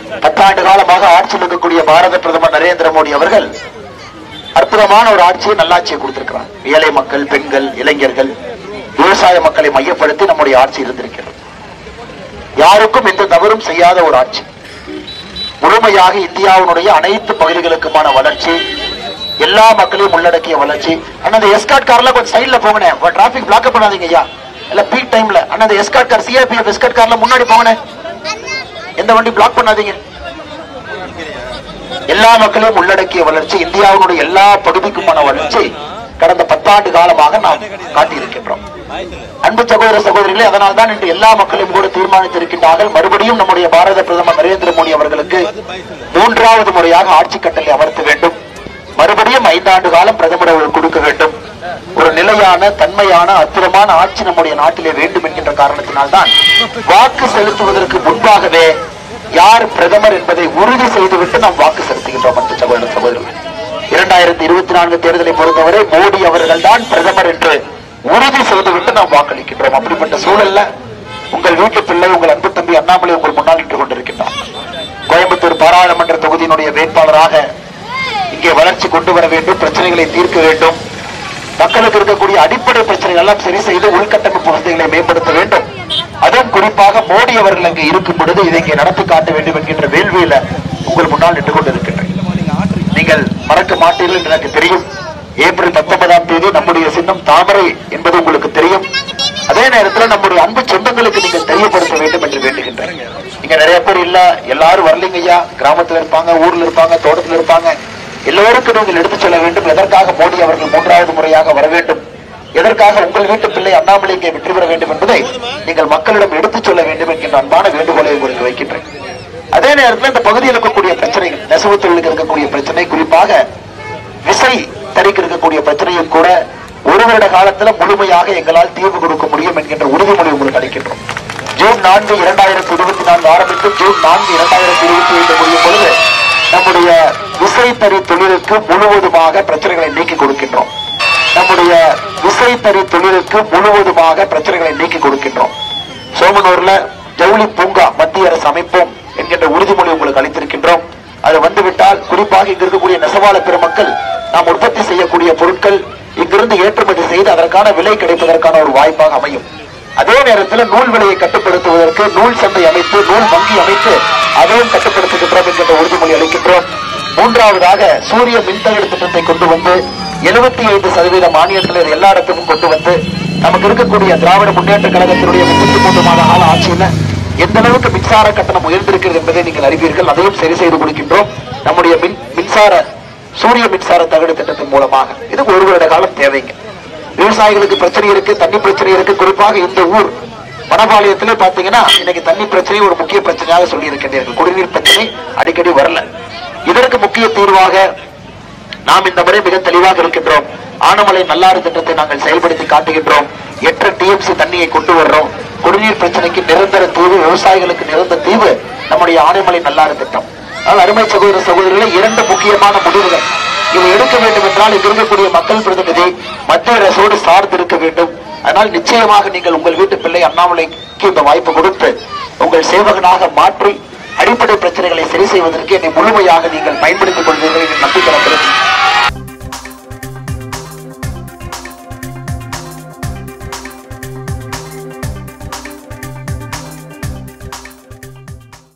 10 ஆண்டு காலமாக ஆட்சியில் இருக்கக்கூடிய பாரத பிரதமர் நரேந்திர மோடி அவர்கள் அற்புதமான ஒரு ஆட்சியை நல்லாட்சியை கொடுத்திருக்கிறார். ஏழை மக்கள், பெண்கள், இளைஞர்கள், விவசாய மக்களை மையப்படுத்தி நம்முடைய ஆட்சி இருந்திருக்கிறது. யாருக்கும் எந்த தவறும் செய்யாத ஒரு ஆட்சி. முழுமையாக இந்தியாவினுடைய அனைத்து பகுதிகளுக்குமான வளர்ச்சி, எல்லா மக்களையும் உள்ளடக்கிய வளர்ச்சி. ஆனா அந்த எஸ்கார்ட் கார்ல கொஞ்சம் சைட்ல போங்கனே, டிராபிக் பிளாக் பண்ணாதீங்க ஐயா. இல்ல பீக் டைம்ல அந்த எஸ்கார்ட் கார், சிஆர்பிஎஃப் எஸ்கார்ட் கார்ல முன்னாடி போங்கனே, எந்த வண்டி பிளாக் பண்ணாதீங்க. எல்லா மக்களையும் உள்ளடக்கிய வளர்ச்சி, இந்தியாவினுடைய எல்லா பகுதிக்குமான வளர்ச்சி கடந்த 10 ஆண்டு காலமாக நாம் காட்டியிருக்கின்றோம். அன்பு சகோதர சகோதரிகளே, அதனால்தான் இன்று எல்லா மக்களையும் கூட தீர்மானித்திருக்கின்றார்கள், மறுபடியும் நம்முடைய பாரத பிரதமர் நரேந்திர மோடி அவர்களுக்கு 3வது முறையாக ஆட்சி கட்டளை அமர்த்த வேண்டும். மறுபடியும் 5 ஆண்டு காலம் பிரதமர் அவர்கள் கொடுக்க வேண்டும். ஒரு நிலையான, தன்மையான, அற்புதமான ஆட்சி நம்முடைய நாட்டிலே வேண்டும் என்கின்ற காரணத்தினால்தான் வாக்கு செலுத்துவதற்கு முன்பாகவே யார் பிரதமர் என்பதை உறுதி செய்துவிட்டு நாம் வாக்கு செலுத்துகின்றோம். அன்பு சகோதர சகோதரர்கள், 2024 தேர்தலை பொறுத்தவரை மோடி அவர்கள் தான் பிரதமர் என்று உறுதி செய்துவிட்டு நாம் வாக்களிக்கின்றோம். அப்படிப்பட்ட சூழல்ல உங்கள் வீட்டு பிள்ளை, உங்கள் அன்பு தம்பி அண்ணாமலை உங்கள் முன்னால் நின்று கொண்டிருக்கின்றார். கோயம்புத்தூர் பாராளுமன்ற தொகுதியினுடைய வேட்பாளராக இங்கே வளர்ச்சி கொண்டு வர வேண்டும், பிரச்சனைகளை தீர்க்க வேண்டும், மக்களுக்கு இருக்கக்கூடிய அடிப்படை பிரச்சனைகள் எல்லாம் சரி செய்து உள்கட்டமைப்பு வசதிகளை மேம்படுத்த வேண்டும். அதுவும் குறிப்பாக மோடி அவர்கள் அங்கே இருக்கும் பொழுது இதை இங்கே நடத்தி காட்ட வேண்டும் என்கின்ற வேள்வியில உங்கள் முன்னால் நின்று கொண்டிருக்கின்றேன். நீங்கள் மறக்க மாட்டீர்கள் என்று எனக்கு தெரியும். ஏப்ரல் 19ஆம் தேதி நம்முடைய சின்னம் தாமரை என்பது உங்களுக்கு தெரியும். அதே நேரத்தில் நம்முடைய அன்பு சொந்தங்களுக்கு நீங்கள் தெரியப்படுத்த வேண்டும் என்று வேண்டுகின்றேன். நீங்க நிறைய பேர் இல்ல, எல்லாரும் வரலீங்க ஐயா, கிராமத்தில் இருப்பாங்க, ஊர்ல இருப்பாங்க, தோட்டத்தில் இருப்பாங்க, எல்லோருக்கும் நீங்கள் எடுத்துச் சொல்ல வேண்டும். எதற்காக மோடி அவர்கள் 3வது முறையாக வர வேண்டும், எதற்காக உங்கள் வீட்டு பிள்ளை அண்ணாமலை இங்கே வெற்றி பெற வேண்டும் என்பதை நீங்கள் மக்களிடம் எடுத்துச் சொல்ல வேண்டும் என்கின்ற அன்பான வேண்டுகோளை உங்களுக்கு வைக்கின்றேன். அதே நேரத்தில் இந்த பகுதியில் இருக்கக்கூடிய பிரச்சனைகள், நெசவு தொழிலுக்கு இருக்கக்கூடிய பிரச்சனை, குறிப்பாக விசை தறிக்கு இருக்கக்கூடிய பிரச்சனையும் கூட 1 வருட காலத்துல முழுமையாக எங்களால் தீர்வு கொடுக்க முடியும் என்கின்ற உறுதிமொழி உங்களுக்கு அளிக்கின்றோம். ஜூன் 4, 2024 ஆரம்பித்து ஜூன் 4, 2025 முடியும் பொழுது நம்முடைய விசைத்தறி தொழிலுக்கு முழுவதுமாக பிரச்சனைகளை நீக்கி கொடுக்கின்றோம். நம்முடைய விசைத்தறி தொழிலுக்கு முழுவதுமாக பிரச்சனைகளை நீக்கி கொடுக்கின்றோம். சோமனூர்ல ஜவுளி பூங்கா மத்திய அரசு அமைப்போம் என்கின்ற உறுதிமொழி உங்களுக்கு அளித்திருக்கின்றோம். அது வந்துவிட்டால் குறிப்பாக இங்கு இருக்கக்கூடிய நெசவாள பெருமக்கள் நாம் உற்பத்தி செய்யக்கூடிய பொருட்கள் இங்கிருந்து ஏற்றுமதி செய்து அதற்கான விலை கிடைப்பதற்கான ஒரு வாய்ப்பாக அமையும். அதே நேரத்தில் நூல் விலையை கட்டுப்படுத்துவதற்கு நூல் சந்தை அமைத்து, நூல் வங்கி அமைத்து அதையும் கட்டுப்படுத்துகின்றோம் என்கின்ற உறுதிமொழி அளிக்கின்றோம். 3வதாக சூரிய மின்தகடு திட்டத்தை கொண்டு வந்து 75% மானியத்தில் எல்லா இடத்துக்கும் கொண்டு வந்து நமக்கு இருக்கக்கூடிய திராவிட முன்னேற்ற கழகத்தினுடைய 33 மாத கால ஆட்சியில எந்த அளவுக்கு மின்சார கட்டணம் உயர்ந்திருக்கிறது என்பதை நீங்கள் அறிவீர்கள். அதையும் சரி செய்து கொடுக்கின்றோம் நம்முடைய சூரிய மின்சார தகடு திட்டத்தின் மூலமாக. இது 1 வருட காலம் தேவைங்க. விவசாயிகளுக்கு பிரச்சனை இருக்கு, தண்ணி பிரச்சனை இருக்கு. குறிப்பாக இந்த ஊர் வனபாளையத்திலே பாத்தீங்கன்னா இன்னைக்கு தண்ணி பிரச்சனை ஒரு முக்கிய பிரச்சனையாக சொல்லி இருக்கின்றீர்கள். குடிநீர் பிரச்சனை அடிக்கடி வரல. இதற்கு முக்கிய தீர்வாக நாம் இந்த முறை மிக தெளிவாக இருக்கின்றோம். ஆனமலை நல்லாறு திட்டத்தை நாங்கள் செயல்படுத்தி காட்டுகின்றோம். 8 TMC தண்ணியை கொண்டு வர்றோம். குடிநீர் பிரச்சனைக்கு நிரந்தர தீர்வு, விவசாயிகளுக்கு நிரந்தர தீர்வு நம்முடைய ஆனைமலை நல்லாறு திட்டம். ஆனால் அருமை சகோதர சகோதரிகளை 2 முக்கியமான முடிவுகள் இதை எடுக்க வேண்டும் என்றால் இங்கு இருக்கக்கூடிய மக்கள் பிரதிநிதி மத்திய அரசோடு சார்ந்து இருக்க வேண்டும். அதனால் நிச்சயமாக நீங்கள் உங்கள் வீட்டு பிள்ளை அண்ணாமலைக்கு இந்த வாய்ப்பு கொடுத்து உங்கள் சேவகனாக மாற்றி அடிப்படை பிரச்சனைகளை சரி செய்வதற்கு என்னை முழுமையாக நீங்கள் பயன்படுத்திக் கொள்வீர்கள் என்று நம்பிக்கை